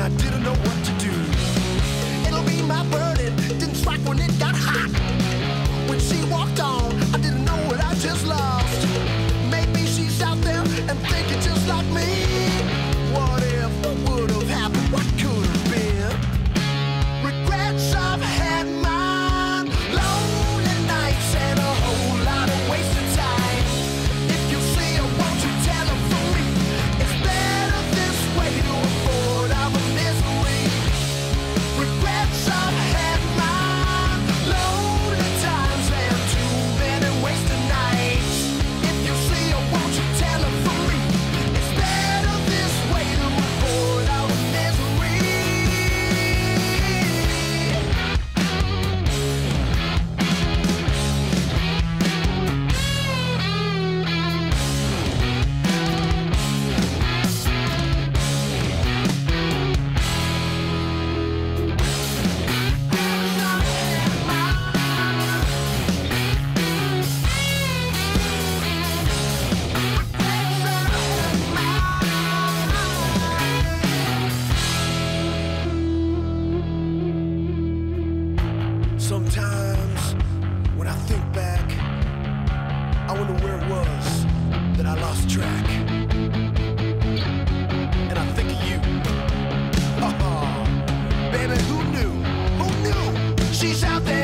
didn't know what to do. It'll be my burden, didn't strike when it got hot. When she walked on, I didn't know what I just lost. Maybe she's out there and thinking just like me. What if, what would have happened, what could have been? Regrets I've had mine, lonely nights and a whole lot of wasted time. If you see her, won't you tell her for me? It's better this way to avoid our misery. Regrets I've had mine, lonely times and too many wasted nights. If you see her, won't you tell her for me? It's better this way to avoid our misery. Sometimes, when I think back, I wonder where it was that I lost track. And I think of you. Oh, baby, who knew? Who knew? She's out there.